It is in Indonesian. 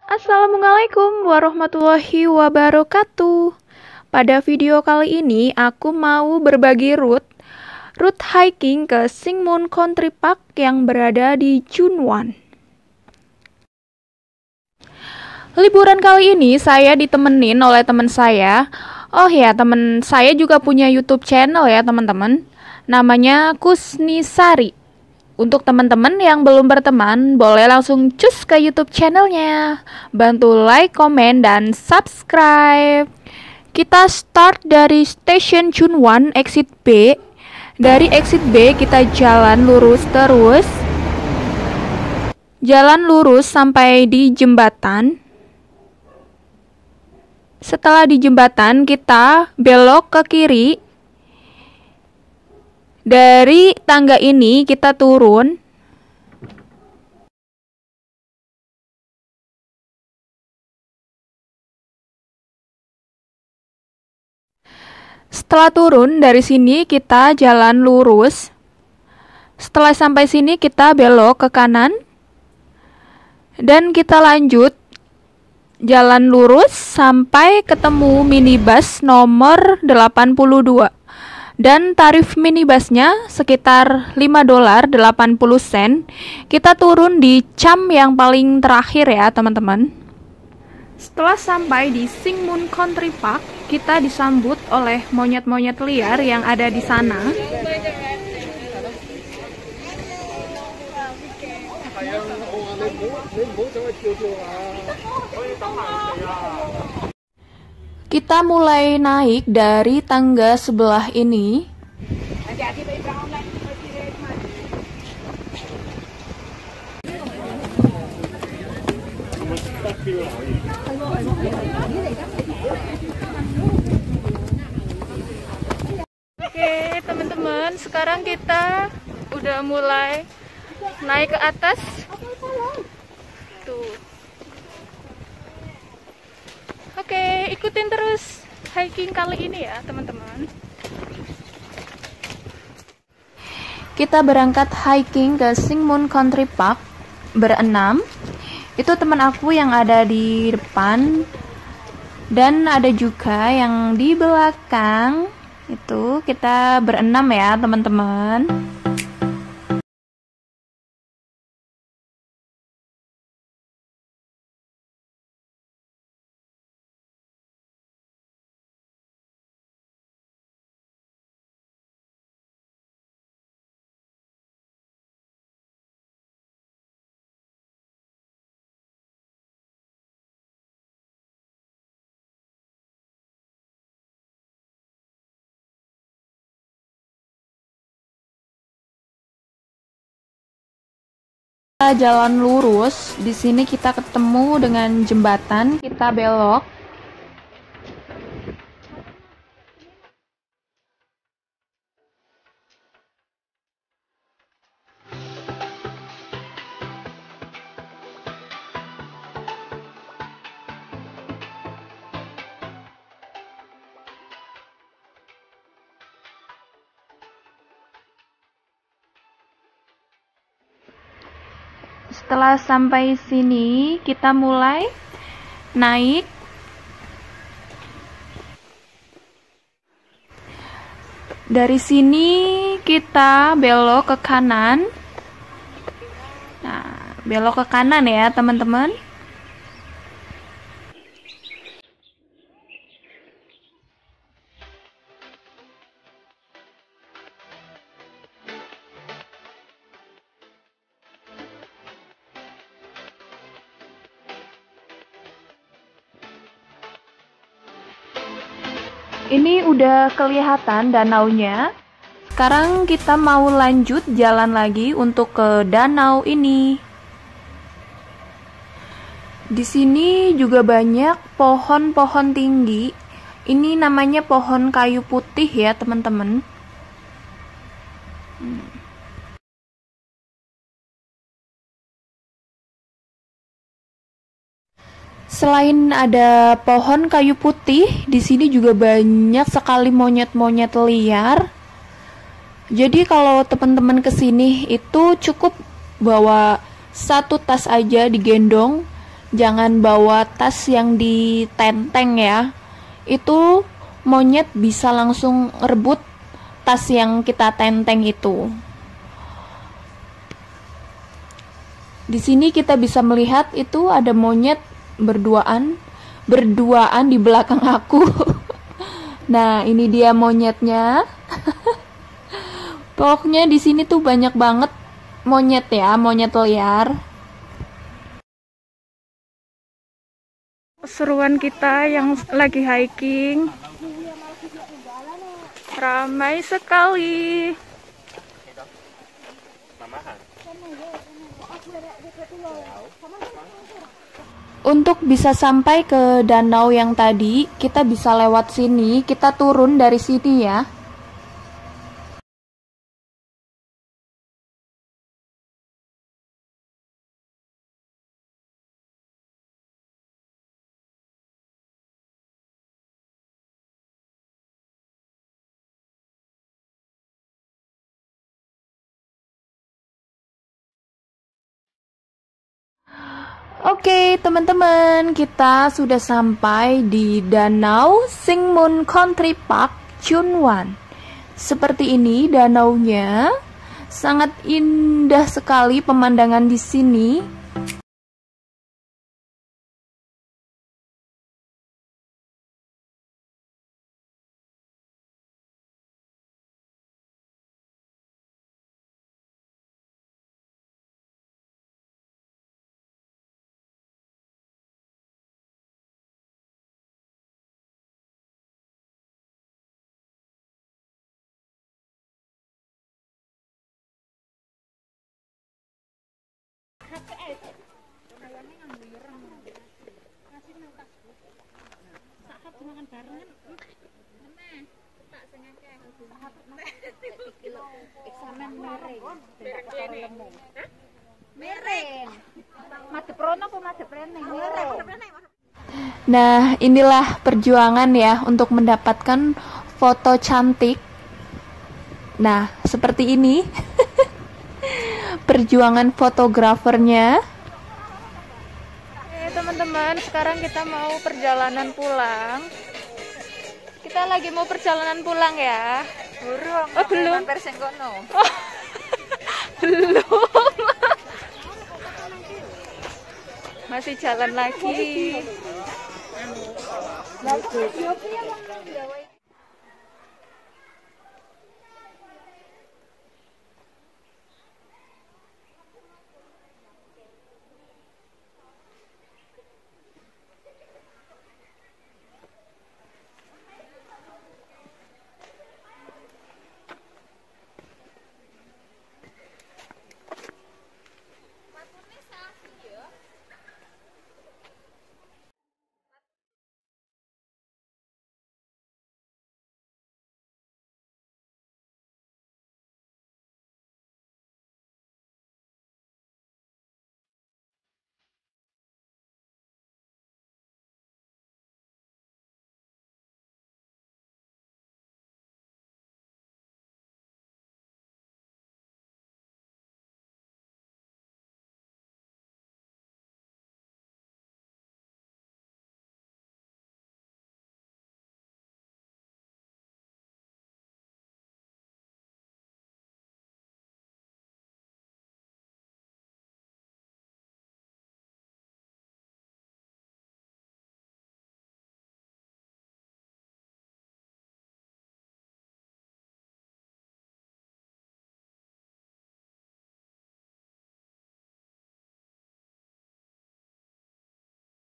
Assalamualaikum warahmatullahi wabarakatuh. Pada video kali ini aku mau berbagi route hiking ke Singmun Country Park yang berada di Junwan. Liburan kali ini saya ditemenin oleh teman saya. Oh ya, teman saya juga punya YouTube channel ya, teman-teman. Namanya Kusnisari. Untuk teman-teman yang belum berteman, boleh langsung cus ke YouTube channelnya. Bantu like, komen, dan subscribe. Kita start dari Station Junwan, exit B. Dari exit B kita jalan lurus terus. Jalan lurus sampai di jembatan. Setelah di jembatan kita belok ke kiri. Dari tangga ini kita turun. Setelah turun dari sini kita jalan lurus. Setelah sampai sini kita belok ke kanan. Dan kita lanjut jalan lurus sampai ketemu minibus nomor 82. Dan tarif minibusnya sekitar $5.80. Kita turun di cam yang paling terakhir ya teman-teman. Setelah sampai di Singmun Country Park, kita disambut oleh monyet-monyet liar yang ada di sana. Kita mulai naik dari tangga sebelah ini. Oke, teman-teman, sekarang kita udah mulai naik ke atas. Tuh. Oke, ikutin terus hiking kali ini ya, teman-teman. Kita berangkat hiking ke Singmun Country Park berenam. Itu teman aku yang ada di depan dan ada juga yang di belakang. Itu kita berenam ya, teman-teman. Kita jalan lurus, di sini kita ketemu dengan jembatan, kita belok. Setelah sampai sini, kita mulai naik. Dari sini kita belok ke kanan. Nah, belok ke kanan ya, teman-teman. Ini udah kelihatan danaunya. Sekarang kita mau lanjut jalan lagi untuk ke danau ini. Di sini juga banyak pohon-pohon tinggi. Ini namanya pohon kayu putih ya, teman-teman. Selain ada pohon kayu putih, di sini juga banyak sekali monyet-monyet liar. Jadi kalau teman-teman kesini itu cukup bawa satu tas aja digendong Jangan bawa tas yang ditenteng ya. Itu monyet bisa langsung rebut tas yang kita tenteng itu. Di sini kita bisa melihat itu ada monyet berduaan di belakang aku. Nah, ini dia monyetnya. Pokoknya di sini tuh banyak banget monyet ya, monyet liar. Seruan kita yang lagi hiking. Ramai sekali. Untuk bisa sampai ke danau yang tadi, kita bisa lewat sini, kita turun dari sini ya. Oke, teman-teman, kita sudah sampai di Danau Singmun Country Park, Chunwan. Seperti ini danaunya, sangat indah sekali pemandangan di sini. Nah, inilah perjuangan ya untuk mendapatkan foto cantik. Nah, seperti ini. Perjuangan fotografernya. Oke, teman-teman, sekarang kita mau perjalanan pulang. Kita lagi mau perjalanan pulang ya. Burung. Oh, belum. Oh, belum. Masih jalan lagi.